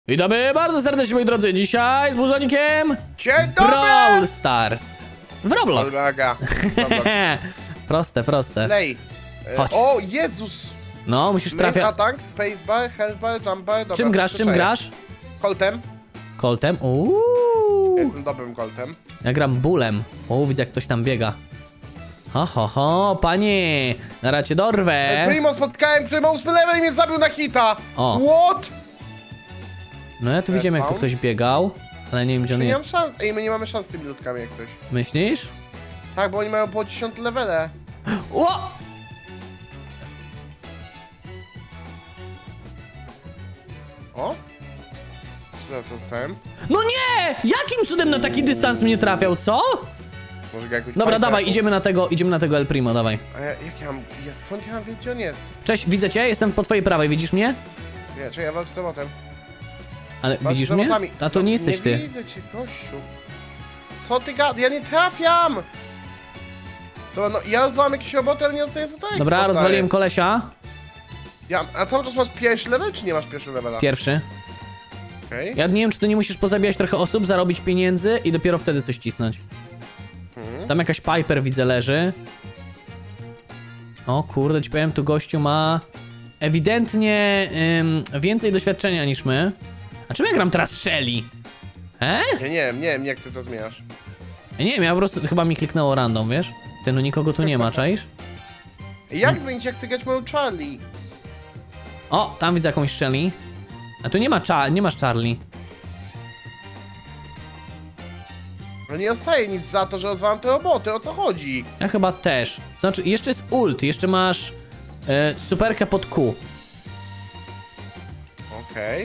Witamy bardzo serdecznie, moi drodzy. Dzisiaj z Buzonikiem Dzień dobry! Brawl Stars w Roblox. Uwaga. Proste. Lej. Chodź. O Jezus! No, musisz Main trafiać. attack, spacebar, healthbar, jumpbar. Dobra, Czym grasz, przyczaję. Coltem. Coltem? Jestem dobrym coltem. Ja gram bólem. Widzę, jak ktoś tam biega. Ho, panie! Zaraz cię dorwę. Primo spotkałem, który ma 8 level i mnie zabił na hita! O. What? No ja tu widziałem, jak tu Respawn? ktoś biegał, ale nie wiem, gdzie on Nie mam jest. szans. Ej, my nie mamy szans z tymi ludkami jak coś. Myślisz? Tak, bo oni mają po 10 levele. O! O? Co ja to dostałem? No nie! Jakim cudem na taki dystans mnie trafiał, co? Może go jakoś Dobra, pajkę? dawaj, idziemy na tego El Primo, dawaj. A jak ja mam... skąd ja mam wiedzieć, gdzie on jest? Cześć, widzę cię, jestem po twojej prawej, widzisz mnie? Nie, czekaj, ja walczę z samotem. Ale Walczę widzisz z mnie? samotami. A to nie jesteś Nie ty. widzę cię, gościu. Co ty gadasz? Ja nie trafiam! Dobra, no ja rozwalam jakieś roboty, ale nie dostaję za to ekstra, Dobra, stary. rozwaliłem kolesia. A cały czas masz pierwszy level, czy nie masz pierwszego levela? Pierwszy. Okej. Ja nie wiem, czy tu nie musisz pozabijać trochę osób, zarobić pieniędzy i dopiero wtedy coś cisnąć. Tam jakaś Piper widzę leży. O kurde, ci powiem, tu gościu ma ewidentnie więcej doświadczenia niż my. A czym ja gram teraz Shelly? Ja nie wiem, jak ty to zmieniasz. Ja nie wiem, ja po prostu chyba mi kliknęło random, wiesz? Ty, no nikogo tu nie ma, czaisz? Jak zmienić, jak chcę grać moją Charlie? O, tam widzę jakąś Shelly. A tu nie masz Charlie. No nie dostaję nic za to, że rozwalam te roboty, o co chodzi? Ja chyba też. Znaczy, jeszcze jest ult, jeszcze masz superkę pod Q. Okej.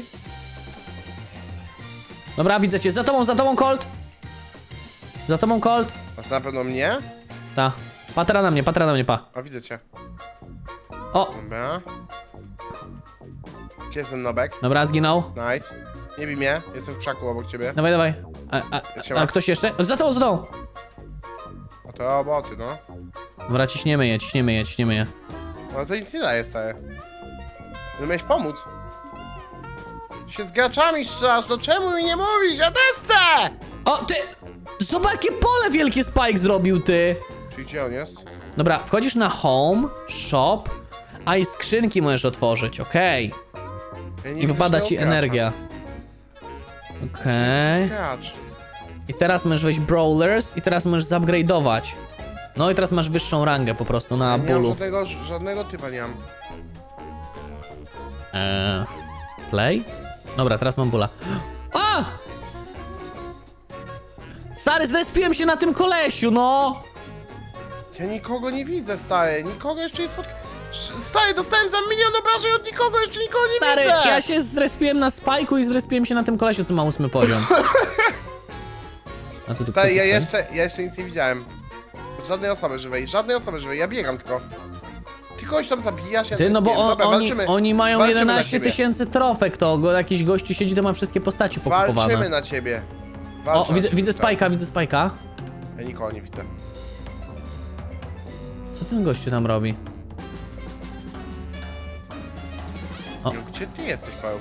Dobra, widzę cię. Za tobą, Colt. Za tobą, Colt. A to na pewno mnie? Ta. Patra na mnie, pa. A widzę cię. O, Dobra. Gdzie jest ten nobek? dobra, zginął. Nice. Nie bij mnie, jestem w krzaku obok ciebie. Dawaj. Siema. A ktoś jeszcze? Za tobą. A to roboty, no. Dobra, ciśniemy je. No to nic nie daje, stary. No miałeś pomóc. Się z graczami strzelasz, no czemu mi nie mówisz? Ja też chcę! O, ty! Zobacz, jakie pole wielkie Spike zrobił, ty! Czyli gdzie on jest? Dobra, wchodzisz na home, shop, a i skrzynki możesz otworzyć, okej. Ja nie I widzę wypada żadnego ci gracza. energia. Okej. Gracz. I teraz możesz wejść Brawlers i teraz możesz zupgrade'ować. No i teraz masz wyższą rangę po prostu na Ja nie mam bólu. żadnego typa nie mam. Play? Dobra, teraz mam bóla. A! Stary, zrespiłem się na tym kolesiu, no! Ja nikogo nie widzę, stary. Nikogo jeszcze nie spotkałem. Stary, dostałem za milion obrażeń od nikogo, jeszcze nikogo nie Stary, widzę! ja się zrespiłem na Spike'u i zrespiłem się na tym kolesiu, co ma 8 poziom. A tu Stary, ja ktoś jeszcze nic nie widziałem. Żadnej osoby żywej, ja biegam tylko. Ty kogoś tam zabijasz, ja Ty, no bo Dobra, oni mają walczymy na 11 ciebie. tysięcy trofek, to jakiś gościu siedzi, to ma wszystkie postaci Walczymy pokupowane. na ciebie. O, Walczę na ciebie widzę teraz. Spike'a. Ja nikogo nie widzę. Co ten gościu tam robi? O. No, gdzie ty jesteś, Paweł?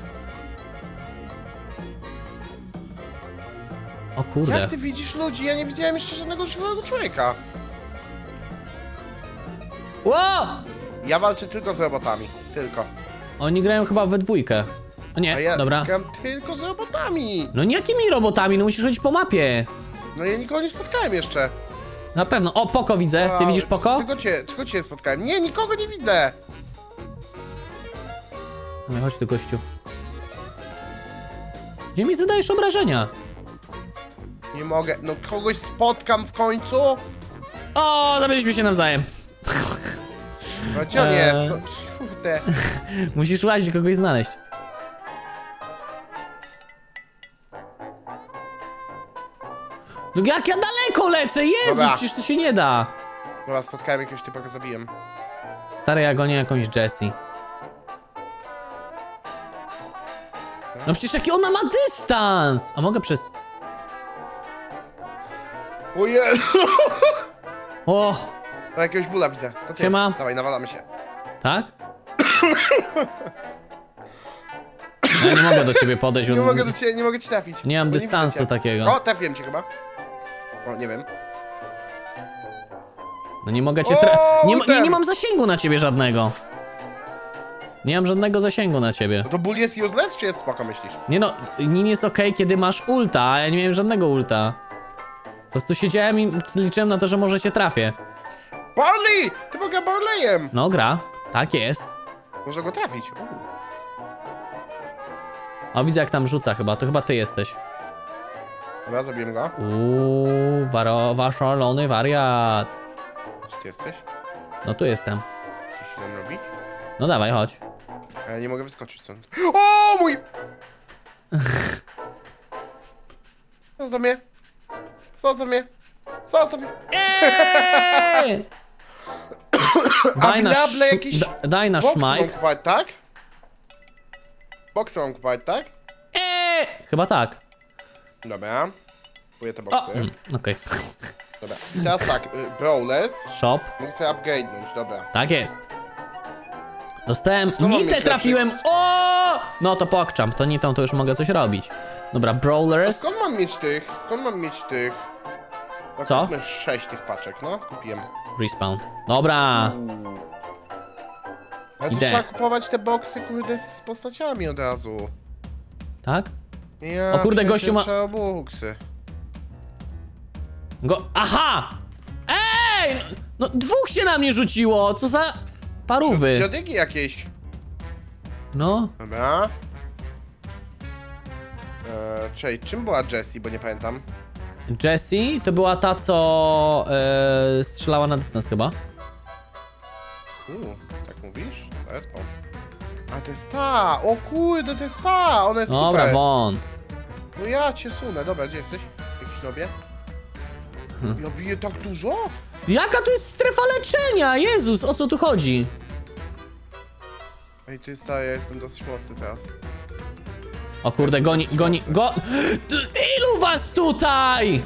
O kurde. Jak ty widzisz ludzi? Ja nie widziałem jeszcze żadnego żywego człowieka. Ło! Ja walczę tylko z robotami. Tylko. Oni grają chyba we dwójkę. O A nie, ja dobra. gram tylko z robotami. No jakimi robotami? No musisz chodzić po mapie. No ja nikogo nie spotkałem jeszcze. Na pewno. O, Poko widzę. Ty Wow, widzisz Poko? Tylko cię spotkałem. Nie, nikogo nie widzę. No chodź tu, gościu. Gdzie mi zadajesz obrażenia? Nie mogę. No kogoś spotkam w końcu. O, zabiliśmy się nawzajem. No gdzie on jest? No, kurde. Musisz łazić, kogoś znaleźć. No jak ja daleko lecę? Jezus, Dobra. przecież to się nie da. Dobra, spotkałem jakiegoś typa, go zabiłem. Stary, ja gonię jakąś Jessie. No przecież jaki ona ma dystans! A mogę przez... Ojej! O! No jakiegoś bóla widzę. To ty. Siema. Dawaj, nawalamy się. Tak? Ja nie mogę do ciebie podejść. Nie mogę do ciebie, nie mogę ci trafić. Nie mam bo dystansu widzę cię. takiego. O, trafiłem cię chyba. O, nie wiem. No nie mogę cię O, nie mam zasięgu na ciebie żadnego. Nie mam żadnego zasięgu na ciebie. No to ból jest useless, czy jest spoko, myślisz? Nie no, nim jest okej, kiedy masz ulta, a ja nie miałem żadnego ulta. Po prostu siedziałem i liczyłem na to, że może cię trafię. Barley! Ty mogę Barleyem! No gra, tak jest. Może go trafić. O, widzę jak tam rzuca chyba, to chyba ty jesteś. Dobra, zabiłem go. Szalony wariat. Gdzie ty jesteś? No tu jestem. Co się tam robi? No dawaj, chodź. A ja nie mogę wyskoczyć stąd. O mój! Co za mnie? Co za mnie? Co za mnie? Eee! Daj na Available jakiś daj na boksy mam szmajk. kupować, tak? Boksy mam kupować, tak? Chyba tak. Dobra. Kupuję te O, boksy. okej. Dobra. I teraz tak, Brawlers. Shop, Mogę sobie upgrade'nąć, dobra. tak jest. Dostałem, Skąd mam nitę mieć trafiłem, lepszy? o! No to pokczam, to nitą to już mogę coś robić. Dobra, Brawlers. Skąd mam mieć tych? Skąd mam mieć tych? No, Co? kupmy 6 tych paczek, no. Kupiłem. Respawn. Dobra. Ale tu Idę. trzeba kupować te boksy, kurde, z postaciami od razu. Tak? Ja O kurde, gościu ma- trzeba boksy. Aha! Ej! No dwóch się na mnie rzuciło, co za parówy. Dziadygi jakieś. No, Dobra. Czej, czym była Jessie, bo nie pamiętam. Jessie to była ta, co strzelała na dystans chyba. Tak mówisz? To jest on. A to jest ta! O kurde, to jest ta! Ona jest Dobra, super. won. No ja cię sunę, dobra, gdzie jesteś? Jakiś nobie? Ja biję tak dużo? Jaka tu jest strefa leczenia? Jezus, o co tu chodzi? Ej, ty stary, ja jestem dosyć mocny teraz. O kurde, goni. Ilu was tutaj?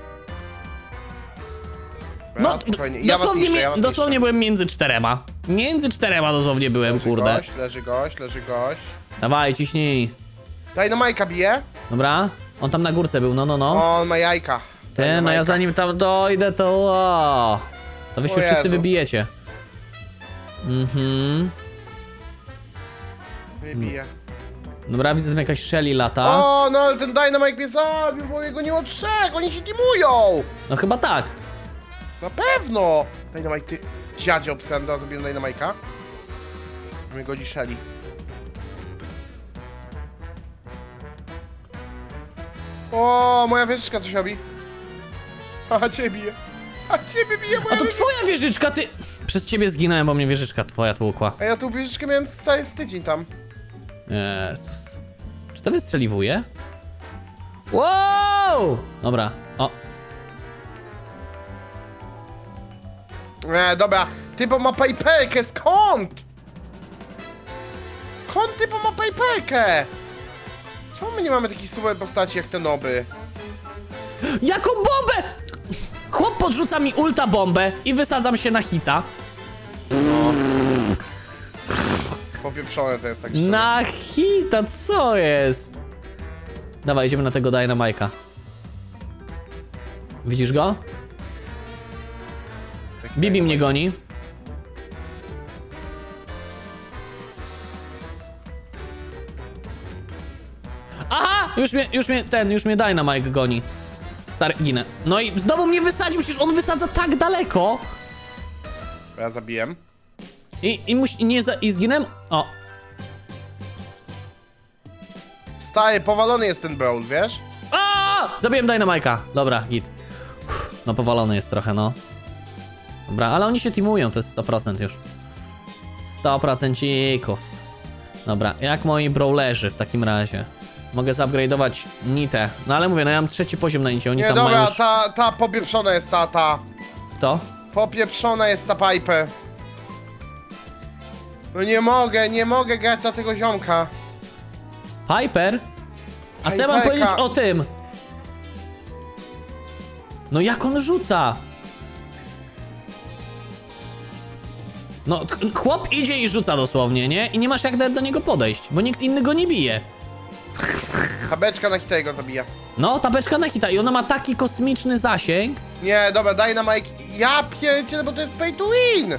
Dobra, No, spokojnie. Ja was dosłownie, niszczę, ja was dosłownie niszczę. byłem między czterema. Między czterema dosłownie byłem, kurde. Leży gość. Dawaj, ciśnij. Daj no Majka bije. Dobra, on tam na górce był, no. O, on ma jajka. Daj Ty, no no ja Majka. zanim tam dojdę, to o, to wy się O wszyscy Jezu. wybijecie. Nie bije. Dobra, widzę tam jakaś Shelly lata. O, no ale ten Dynamite mnie zabił, bo jego nie od trzech, oni się teamują! No chyba tak. Na pewno! Dynamite, ty dziadzie obsenda, zrobiłem Dynamite'a. Mnie godzi Shelly. O, moja wieżyczka coś robi. A ciebie bije. A ciebie bije moja A to wieżyczka. twoja wieżyczka, ty... Przez ciebie zginąłem, bo mnie wieżyczka twoja tłukła. A ja tu wieżyczkę miałem z tydzień tam. Jezus. Czy to wystrzeliwuje? Wow! Dobra, o. Dobra, typo ma payperkę, skąd? Skąd typo ma payperkę? Czemu my nie mamy takich super postaci jak te noby? Jaką bombę! Chłop podrzuca mi ulta bombę i wysadzam się na hita. Popieprzone to jest tak szczerze. Na hita, co jest? Dawaj, idziemy na tego Dynamite'a. Widzisz go? Bibi mnie goni. Aha! Już mnie Dynamite goni. Stary, ginę. No i znowu mnie wysadził, przecież on wysadza tak daleko. Ja zabiłem. I zginę? O. Stary, powalony jest ten Brawl, wiesz? A! Zabiłem Dynamite'a. Dobra, git. Uff, no powalony jest trochę, no. Dobra, ale oni się teamują, to jest 100% już. 100%. Dobra, jak moi brawlerzy w takim razie? Mogę zupgrade'ować Nitę. No ale mówię, no ja mam 3. poziom na Nicie, oni Nie, tam dobra, mają już... ta popieprzona jest ta. Kto? Popieprzona jest ta Piper. No nie mogę grać na tego ziomka. Piper? A co ja mam Piperka. powiedzieć o tym? No jak on rzuca? No, chłop idzie i rzuca dosłownie, nie? I nie masz jak nawet do niego podejść, bo nikt inny go nie bije. Tabeczka na hita go zabija. No, ta beczka na hita i ona ma taki kosmiczny zasięg. Nie, dobra, Dynamite. Ja pierdzielę, bo to jest pay to win.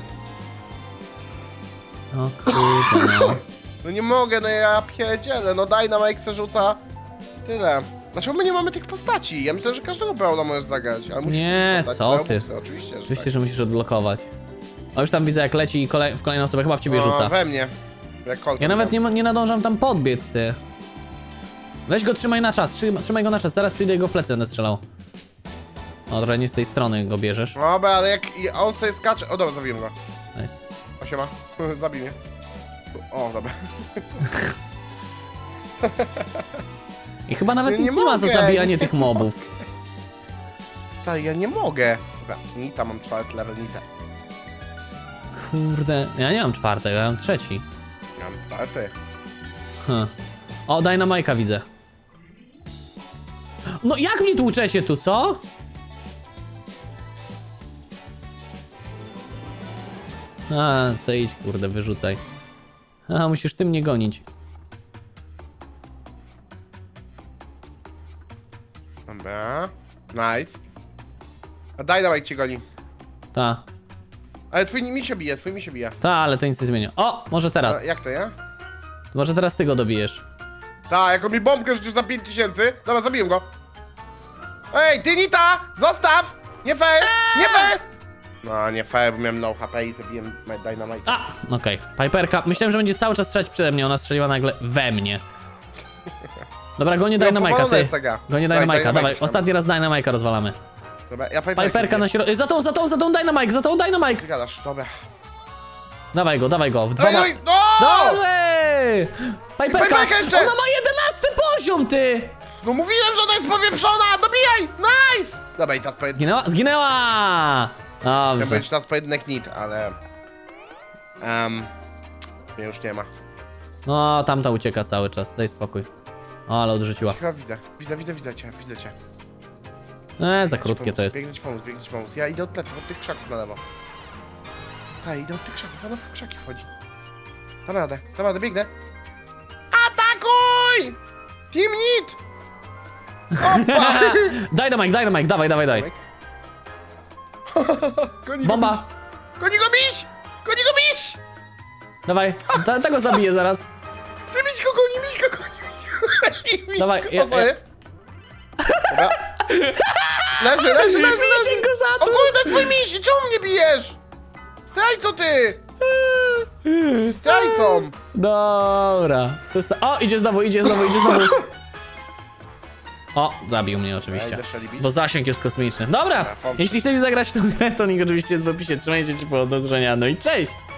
O kurde, no. No nie mogę, no ja pierdzielę. No Dynamite se rzuca tyle. Dlaczego my nie mamy tych postaci? Ja myślę, że każdego Brauna możesz zagrać. Ale musisz Nie, postać co za ty? obusy, Oczywiście, że Oczywiście, tak. że musisz odblokować. O, już tam widzę jak leci i w kolejną osobę chyba w ciebie rzuca. We mnie. Jak Ja nawet nie nadążam tam podbiec, ty. Weź go, trzymaj na czas, trzymaj go na czas, zaraz przyjdę jego w plecy, będę strzelał. O, trochę nie z tej strony go bierzesz. Dobra, ale jak on sobie skacze... O, dobra, zabiłem go. Nice. O, siema. Zabij mnie. O, dobra. I chyba nawet Ja nic nie nie ma za mogę. zabijanie tych mobów. Stary, ja nie mogę. Dobra, Nita, mam 4 level Nita. Kurde, ja nie mam czwartego, ja mam trzeci. Ja mam 4. O, Dynamite'a widzę. No jak mnie tłuczecie tu, co? A, co idź, kurde, wyrzucaj. A, musisz ty mnie gonić. Dobra. Nice. A Dynamite cię goni. Ta, Ale twój mi się bije, twój mi się bije. ta, ale to nic nie zmienia. O, może teraz. A, jak to, ja? Może teraz ty go dobijesz. Tak, jak on mi bombkę rzucił za 5000. Dobra, zabiłem go. Ej, ty Nita! Zostaw! Nie fair! Nie fair! No, nie fair, bo miałem no HP i zabiłem Dynamite. A, okej. Piperka, myślałem, że będzie cały czas strzelać przede mnie, ona strzeliła nagle we mnie. Dobra, gonię No, Dynamite'a, powolona ty. jest ta gra. Gonię Dawaj, Dynamite'a, Dynamite dawaj, tam. ostatni raz Dynamite'a rozwalamy. Dobra, ja Piperka na środku, za tą Dynamite! Ty gadasz, dobra. Dawaj go, w dwa Dawaj, no! Dobrze! Piperka! Piperka jeszcze! Ona ma 11 poziom, ty! No mówiłem, że ona jest powieprzona! Dobijaj! Nice! Dobra, i teraz powiedz... Zginęła? Zginęła! Chciałem Dobrze. powiedzieć teraz pojedynek Nit, ale... Mnie już nie ma. No, tamta ucieka cały czas, daj spokój. O, ale odrzuciła. Chyba widzę cię, widzę cię. Za krótkie to jest. Biegnę ci pomóc. Ja idę od pleców, od tych krzaków na lewo. Stary, idę od tych krzaków, ona w krzaki wchodzi. Dam radę, biegnę. Atakuj! Team Nit! Opa! Dynamite, dawaj. Goni Bomba! Go miś! Goni go miś! Dawaj, tego zabiję zaraz. Ty miś go goni! Dawaj, Dobra. Leży! Miś go O kurde, twój miś! Czemu mnie bijesz? Zdrajco ty! Zdrajcą! Dobra. To jest o, idzie znowu. O, zabił mnie oczywiście. Ja idę szelibić. Bo zasięg jest kosmiczny. Dobra, pomysł. jeśli chcecie zagrać w tę grę, to link oczywiście jest w opisie. Trzymajcie się, do zobaczenia, no i cześć!